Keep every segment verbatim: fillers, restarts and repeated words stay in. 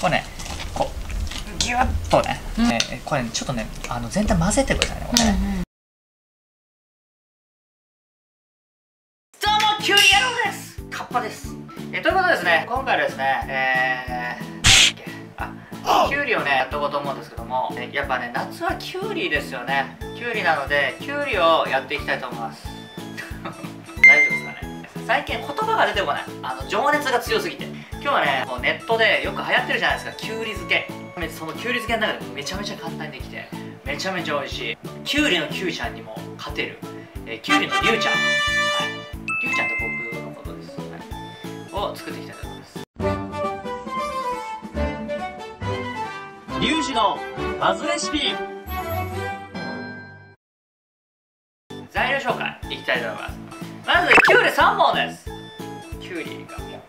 これねこうギュッとね、うん、えー、これ、ね、ちょっとねあの全体混ぜてくださいねこれね、うんうん、どうもキュウリ野郎です。カッパです。えー、ということでですね、今回はですねえーあキュウリをねやっていこうと思うんですけども、やっぱね夏はキュウリですよね。キュウリなのでキュウリをやっていきたいと思います大丈夫ですかね。最近言葉が出てこない、あの情熱が強すぎて。今日はねもうネットでよく流行ってるじゃないですか、キュウリ漬け。そのキュウリ漬けの中でめちゃめちゃ簡単にできてめちゃめちゃ美味しい、キュウリのキュウちゃんにも勝てる、えー、キュウリのリュウちゃん、はい、リュウちゃんって僕のことです、はい、を作っていきたいと思います。リュウジのバズレシピ。材料紹介いきたいと思います。まずキュウリさんぼんです。キュウリがも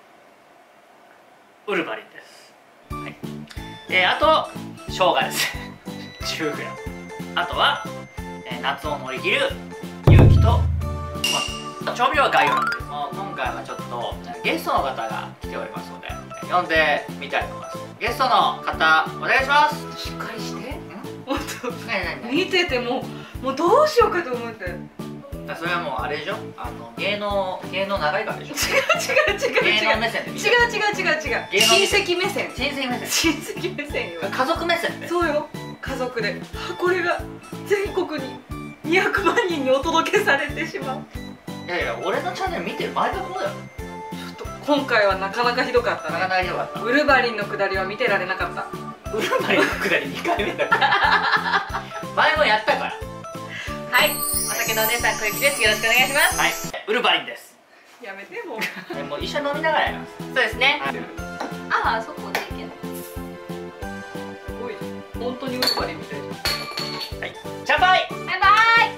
うウルバリンです、はい、えー、あと生姜ですじゅうグラム。あとは、えー、夏を乗り切る勇気と、まあ、調味料は概要欄です。今回はちょっとゲストの方が来ておりますので呼んでみたいと思います。ゲストの方お願いします。しっかりして。本当見ててももうどうしようかと思って。それはもうあれでしょ、あの芸能芸能長いからでしょ。違う違う違う違う芸能目線で見てる。違う違う違う違う親戚目線。親戚目線親戚目線よ。家族目線で。そうよ、家族で。これが全国ににひゃくまんにんにお届けされてしまう。いやいや俺のチャンネル見てる前からこうだよ。ちょっと今回はなかなかひどかったね。なかなかひどかった。ウルヴァリンのくだりは見てられなかった。ウルヴァリンのくだりにかいめだから前もやったから。はい、お酒のお姉さん小雪です。よろしくお願いします。はい、ウルヴァリンです。やめてもうもう一緒に飲みながらやります。そうですね。ああ、そこでいいけど。すごい本当にウルヴァリンみたいな。はい、乾杯。バイバイ。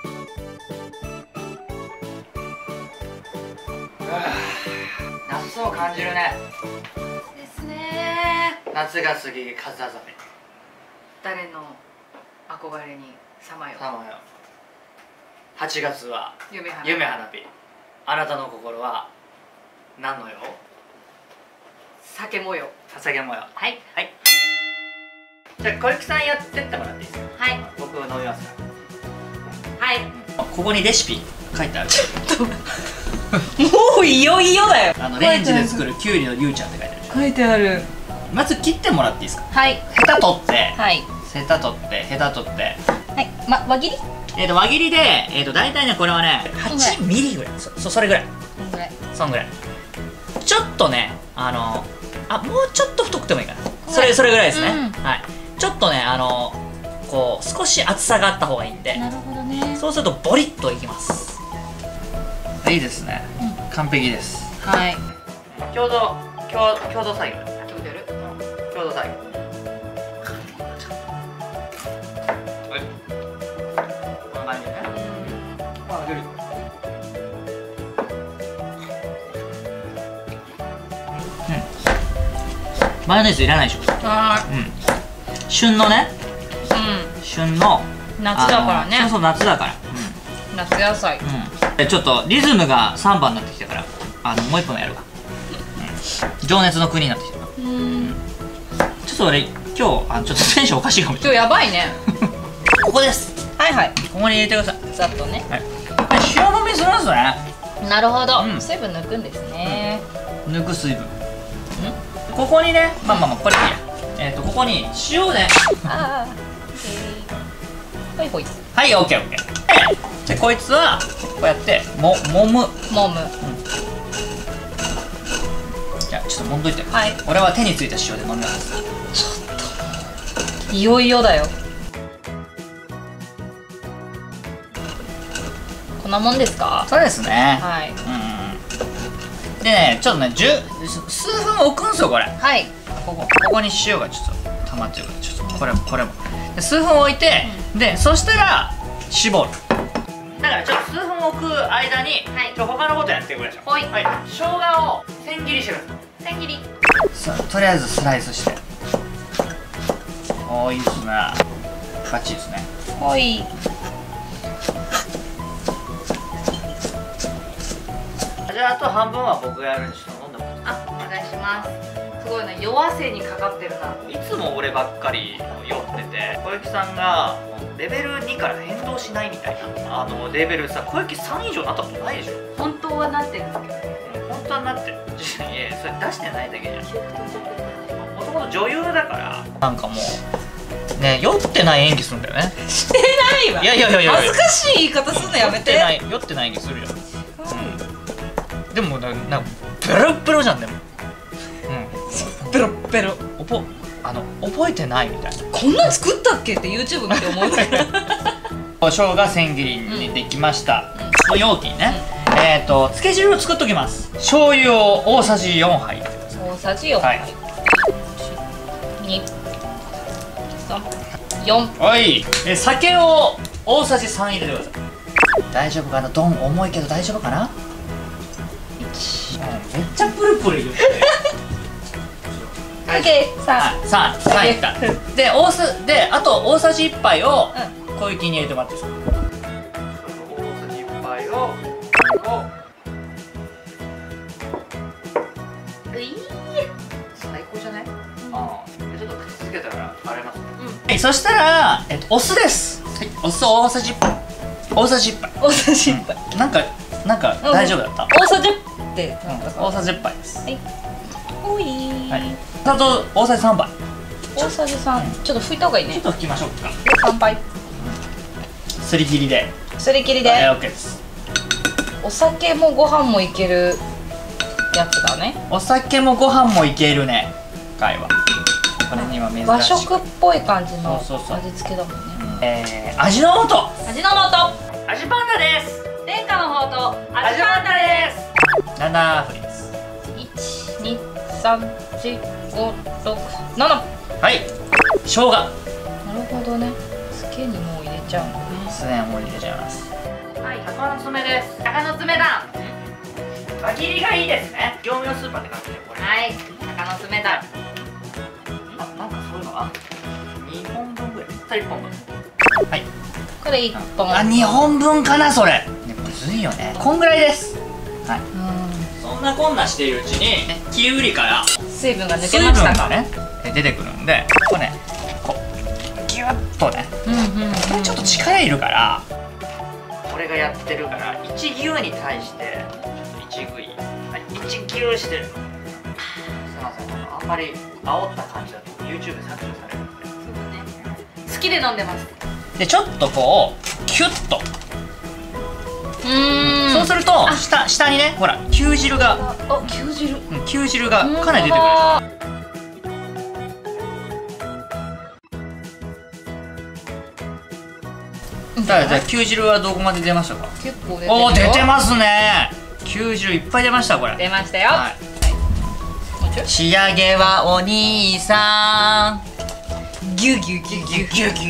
夏を感じるね。ですね。夏が過ぎ風あざめ。誰の憧れにさまよ。さまよ。はちがつは夢花火。夢花火。あなたの心は何のよ。酒模様。酒模様。はいはい。じゃあ小雪さんやってってもらっていいですか。はい。僕飲みます。はい。ここにレシピ書いてある。もういよいよだよ。あのレンジで作るキュウリのリュウちゃんって書いてある。書いてある。まず切ってもらっていいですか。はい。ヘタ取って。はい。ヘタ取ってヘタ取って。はい。ま輪切り？えっと輪切りでえっと大体ねこれはねはちミリぐらい。そそれぐらい。そんぐらい。そんぐらい。ちょっとねあのあもうちょっと太くてもいいかな。それそれぐらいですね。はい。ちょっとねあのこう少し厚さがあった方がいいんで。なるほどね。そうするとボリッといきます。いいですね、うん、完璧です。はい。共同共共同作業。共同やる？共同作業。はい。こんな感じでね。あ、出る。うん。マヨネーズいらないでしょ。はい。うん。旬のね。うん。旬の夏だからね。そうそう夏だから。うん。夏野菜。うん。ちょっとリズムがさんばんになってきたからあのもういっぽんやるわ、うん、情熱の国になってきた。うん、ちょっと俺今日あのちょっとテンションおかしいかもしれない。今日やばいねここです。はいはい、ここに入れてください。ざっとね。はい、塩もみするんですね。なるほど、うん、水分抜くんですね、うん、抜く水分。んここにねまあまあまあこれいいや。えっ、ー、とここに塩ねああほいほい。はい、オッケーオッケー。でこいつはこうやってももむもむ、うん、じゃあちょっともんどいて。はい。俺は手についた塩で飲みます。ちょっといよいよだよ。こんなもんですか。そうですね。はい。うん。でねちょっとね数分置くんですよこれ。はい。ここここに塩がちょっと溜まってるから、ちょっとこれもこれもで数分置いて、うん、でそしたら絞る。だからちょっと数分置く間に、はい、ちょ他のことやってくれでしょ。はい。はい。生姜を千切りしてください。千切り。さあとりあえずスライスして。おーいいですね。バッチリですね。はい。じゃああと半分は僕がやるんでちょっと飲んでもらって。あ、お願いします。 すごいな、酔わせにかかってるな。 いつも俺ばっかり酔ってて、小雪さんがレベルにから変動しないみたいな、あのレベルさ、小雪さん以上なったことないでしょ。 本当はなってるんですけどね。 本当はなってる。いやそれ出してないだけじゃん。もともと女優だからなんかもうね、酔ってない演技するんだよね。 してないわ。 いやいやいやいや、 恥ずかしい言い方すんのやめて。 酔ってない酔ってない演技するよ。うん、でもななんかベロベロじゃん。でもうんペロッペロ。 おぼあの覚えてないみたいな。 こんなん作ったっけって YouTube 見て思うから。 生姜千切りにできました。この容器にね、えっとつけ汁を作っときます。醤油を大さじよんはい入れてください。 大さじよんはい。に、さん、よん。 はい。え酒を大さじさん入れてください。大丈夫かな。ドン重いけど大丈夫かな。いち、めっちゃプルプル言って。 オッケー、さん。 さん、さんいった。で、大さであと大さじいっぱいを小雪に入れてもらっていいですか。大さじいっぱいをうい最高じゃない？ああ、ちょっと口つけたから洗いますね。はい、そしたらえっとお酢です。はい、お酢大さじいっぱい。大さじいっぱい。 大さじいっぱい。 なんかなんか大丈夫だった？ 大さじって大さじいっぱいです。はい。 おい。 はい。砂糖大さじさんばい。 大さじさん。ちょっと拭いた方がいいね。 ちょっと拭きましょうか。 さんばい。 すり切りで。 すり切りで。 はい、オッケーです。 お酒もご飯もいけるやつだね。 お酒もご飯もいけるね。今回は。これには珍しい。 和食っぽい感じのそうそうそう味付けだもんね。 えー、味の素。 味の素。 味パンダです。 天下の宝刀。 味パンダです。なな振りです。 いち、に、さん、よん、ご、ろく、なな。 はい。生姜。 なるほどね。つけにもう入れちゃうのね。 すね、もう入れちゃいます。 はい、鷹の爪です。鷹の爪だ。 輪切りがいいですね。業務用スーパーで買ってるこれ。 はい、鷹の爪だ。 あ、なんかそういうのがにほんぶんぐらい。さあいっぽんぶん。はい。 これいっぽん。 あ、にほんぶんかなそれ。ね、むずいよね。こんぐらいです。はい。そんなこんなしているうちに、ね、切り売りから水分が抜けましたかね、出てくるんで、こうね、こうギュッとね、 うんうん、 これちょっと力いるから、俺がやってるからいち牛に対してちょっといちグイ、はい、いち牛してる。すいません、あんまり煽った感じだと YouTube 削除されるんで。そうだね。 好きで飲んでます。 でちょっとこうキュッと。 うーん。 そうすると下下にね、ほら牛汁が、 あ、牛汁。 うん、牛汁がかなり出てくるでしょ。じゃあ牛汁はどこまで出ましたか？ 結構出てるよ。 おお、出てますね。牛汁いっぱい出ましたこれ。 出ましたよ。はい。 仕上げはお兄さん。 ギュギュギュギュギュギュギュギュギュギュギュギュギュギュギュ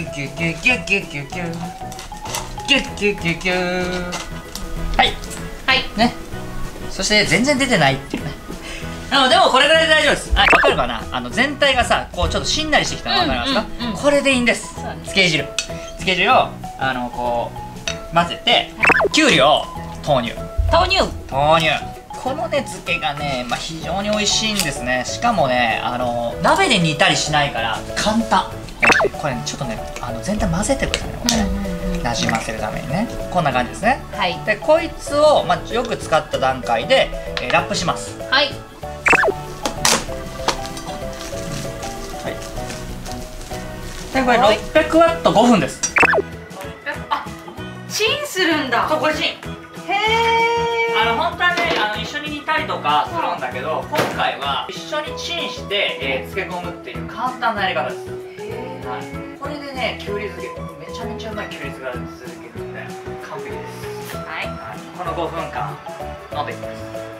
ギュギュギュ。はいはいね。そして全然出てないっていうね。でもでもこれぐらいで大丈夫です。はい、わかるかな。あの全体がさ、こうちょっとしんなりしてきたのわかりますか？これでいいんです。つけ汁つけ汁をあのこう混ぜて、きゅうりを投入投入投入。このね漬けがね、まあ、非常に美味しいんですね。しかもね、あの鍋で煮たりしないから簡単。これ、ね、ちょっとね、あの全体混ぜてくださいね、これね、なじませるためにね。こんな感じですね。 はい。でこいつを、まあ、よく使った段階で、えー、ラップします。 はい。 はい。でこれろっぴゃくワットごふんです。 あ、チンするんだ。 そう、これチン。へえ。あの本当はね、あの一緒に煮たりとかするんだけど、今回は一緒にチンして、えー、漬け込むっていう簡単なやり方です。はい、これでね、きゅうり漬け、めちゃめちゃうまいきゅうり漬けが続けるんで完璧です。はい、はい、このごふんかん飲んでいきます。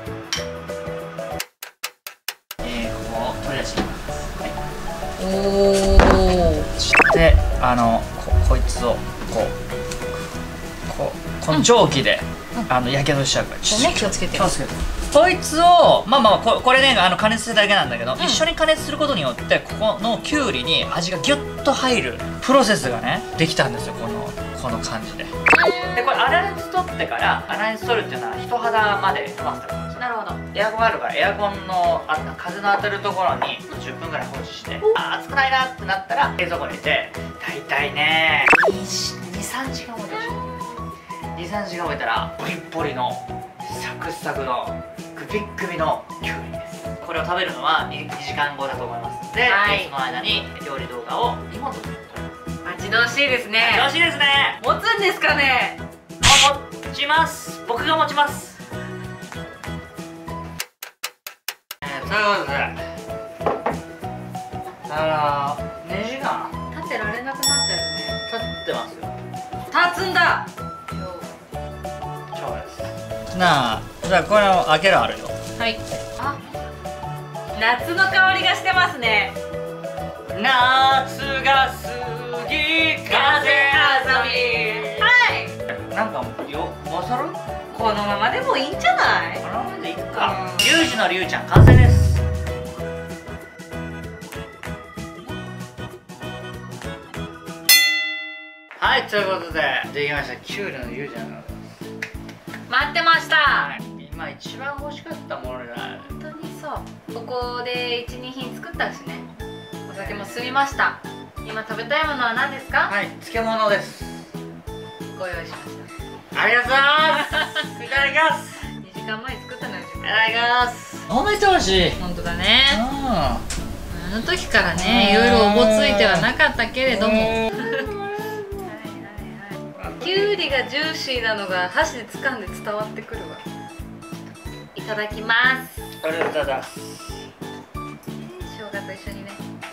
えー、ここを取り出していきます。はい、おお。そしてあの こ, こいつをこうこうこの蒸気で、うん、あのやけどしちゃうから、ちょっとね、気をつけて。気をつけて。こいつをまあまあここれね、あの加熱するだけなんだけど、うん、一緒に加熱することによってここのきゅうりに味がギュッと入るプロセスがねできたんですよ、このこの感じで。でこれ粗熱取ってから、粗熱取るっていうのは人肌まで伸ばすためですね。 なるほど。 エアコンあるからエアコンのあ風の当たるところにじゅっぷんぐらい放置して、あ暑くないなってなったら冷蔵庫に入れて、大体ねにさんじかん置いてほしい。にさんじかん置いたらポリッポリのサクサクのグビッグビのキュウリです。これを食べるのは にじかんごだと思いますので、はい、その間に料理動画をにほんと撮ります。 待ち遠しいですね。 待ち遠しいですね。 持つんですかね。 持ちます。僕が持ちます。えー、ということで、あのにじかん立ってられなくなったよね。 経ってますよ。 立つんだ。 そうです。なあ、じゃあこれを開けるあるよ。 はい。あ、夏の香りがしてますね。 夏が過ぎ風あざみ。 はい。 なんかよ、もそる？ このままでもいいんじゃない？ このままでいくか。リュウジのリュウちゃん完成です。はい、ということでできました。キュウリのリュウちゃんが待ってました。 はい、今一番欲しかったものじゃない。 本当にそう。ここでいち、にひん作ったしね。お酒も進みました。今食べたいものは何ですか？ はい、漬物です。 ご用意しました。 ありがとうございます。いただきます。 にじかんまえに作ったのよ。いただきます。飲めてほしい。 本当だね。あの時からね、いろいろおぼついてはなかったけれども。きゅうりがジューシーなのが箸で掴んで伝わってくるわ。いただきます。 ありがとうございます。 生姜と一緒にね。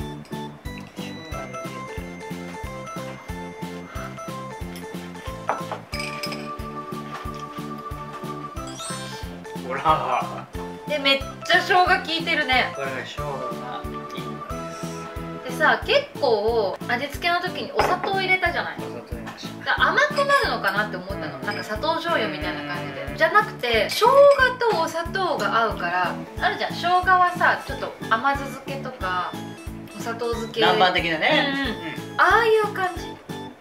ほら。 で、めっちゃ生姜効いてるね。 これが生姜がいいんです。 でさ、結構味付けの時にお砂糖入れたじゃない。 お砂糖入れました。 だ甘くなるのかなって思ったの。なんか砂糖醤油みたいな感じで。じゃなくて生姜とお砂糖が合うから、あるじゃん。生姜はさ、ちょっと甘酢漬けとかお砂糖漬け、 南蛮的なね。 うんうん、ああいう感じ。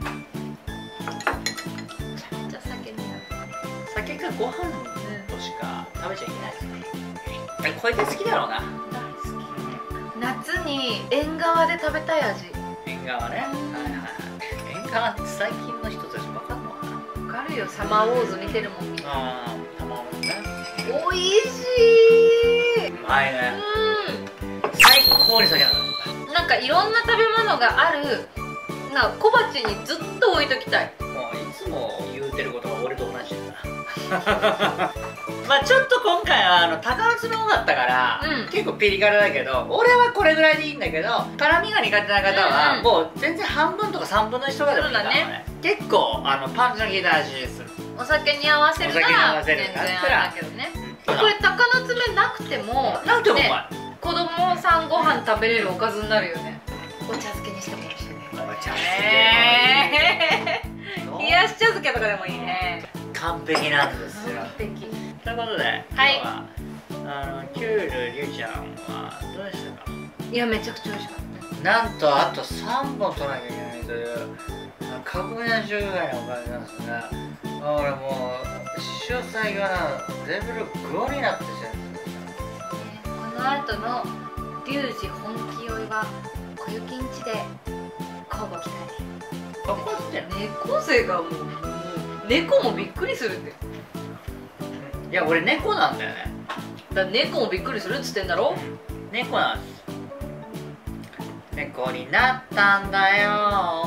じゃあ酒になる。 酒かご飯としか食べちゃいけないですね。これで好きだろうな。 大好き。夏に縁側で食べたい味。 縁側ね。はいはいはい。縁側って最近の人たち分かんのかな。 分かるよ。サマーウォーズ見てるもん。 ああ、サマーウォーズね。 おいしい。 うまいね。 うん。 最高に酒なの。 なんかいろんな食べ物がある。なんか小鉢にずっと置いときたい。 もういつも言うてることが俺と同じだ。まあちょっと今回はあの鷹の爪多かったから、うん、結構ピリ辛だけど、俺はこれぐらいでいいんだけど、辛みが苦手な方は、うんうん、もう全然半分とかさんぶんのいちとかでもいいからね。結構あのパンチの効いた味でする。 お酒に合わせるなら全然あれだけどね。これ鷹の爪なくてもなくてもうまい、 ね、子供さんご飯食べれるおかずになるよね。お茶漬けにしてもいいしね。 お茶漬け、 冷やし茶漬けとかでもいいね。 完璧なんですよ。 完璧。 ということで、はい、今日はあのキュウリリュウちゃんはどうでしたか？ いや、めちゃくちゃ美味しかった。 なんとあとさんぼん取らなきゃいけないという革命なじゅうがいのおかげなんですが、俺もう史上最強なレベルごになってしまうんですよね。 この後のリュウジ本気酔いは小雪んちで交互期待。 怒ってんの？ 猫背がもう猫もびっくりするんだよ。 いや、俺猫なんだよね。 だから猫もびっくりするっつってんだろ。 猫なんです。猫になったんだよ